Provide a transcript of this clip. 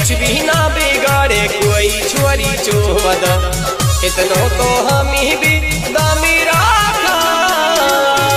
कुछ भी ना बिगाड़े कोई छोरी चोद इतनो तो हम ही भी